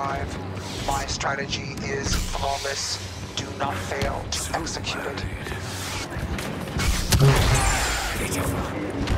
arrive. My strategy is flawless. Do not fail to execute it.